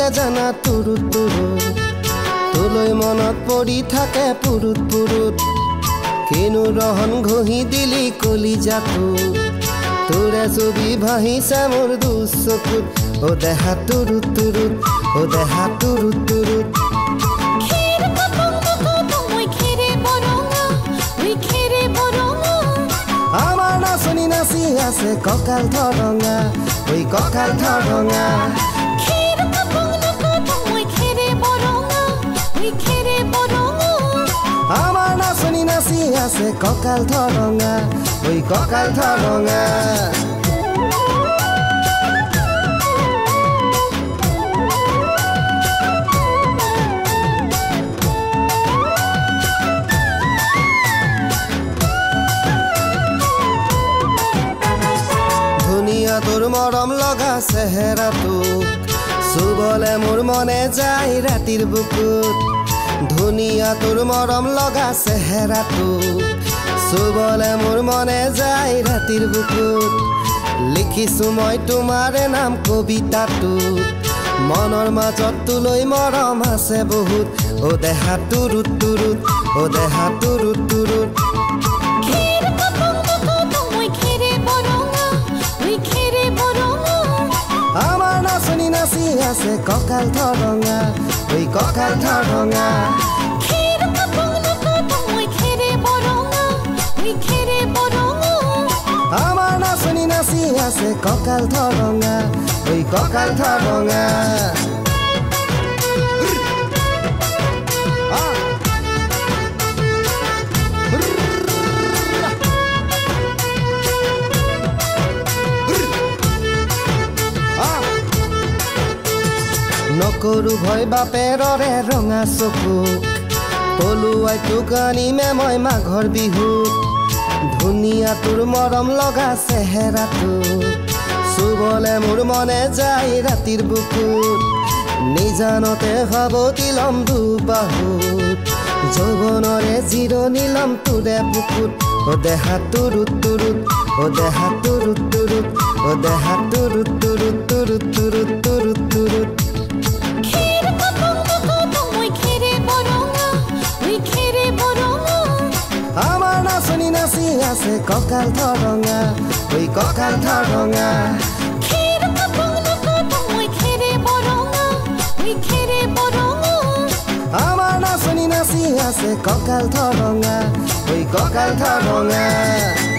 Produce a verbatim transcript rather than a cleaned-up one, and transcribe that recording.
জানা তুৰু তুৰু তোলৈ মনত পৰি থাকে পুৰুত পুৰুত কিনো ৰহন ঘহি দিলি কলিজাটো তোৰে ছবি ভাহিছে মোৰ দুচকুত ও দেহা তুৰু তুৰুত ও দেহা তুৰু তুৰুত আমাৰ নাচনি নাচি আছে কঁকাল ধৰঙা ঐ কঁকাল ধৰঙা আমাৰ নাচনি নাচি আছে কঁকাল ধৰঙা ঐ কঁকাল ধৰঙা ধুনীয়া তোৰ মৰম লগা চেহেৰাটো চুবলে মোৰ মনে যায় ৰাতিৰ বুকুত ধুনীয়া তোৰ মৰম লগা চেহেৰাটো চুবলে মোৰ মনে যায় ৰাতিৰ বুকুত লিখিছো মই তোমাৰে নাম কবিতাটো মনৰ মাজত তোলৈ মৰম আছে বহুত ও দেহা তুৰুত তুৰুত ও দেহা তুৰুত তুৰুত আমাৰ নাচনি নাচি আছে কঁকাল ধৰঙা ঐ কঁকাল ধৰঙা আমাৰ নাচনি নাচি আছে কঁকাল ধৰঙা ঐ কঁকাল ধৰঙা নকৰো ভয় বাপেৰৰে ৰঙা চকুক পলুৱাই তোক আনিমে মই মাঘৰ বিহুত ধুনীয়া তোৰ মৰম লগা চেহেৰাটো চুবলে মোৰ মনে যায় ৰাতিৰ বুকুত নিজানতে সাৱটি লম দুবাহুত যৌৱনৰে জিৰণি লম তোৰে বুকুত ও দেহা তুৰুত তুৰুত ও দেহা তুৰুত তুৰুত ও দেহা তুৰুত তুৰুত তুৰুত তুৰুত তুৰুত তুৰুত আমাৰ নাচনি নাচি আছে কঁকাল ধৰঙা ঐ কঁকাল ধৰঙা আমাৰ নাচনি নাচি আছে কঁকাল ধৰঙা ঐ কঁকাল ধৰঙা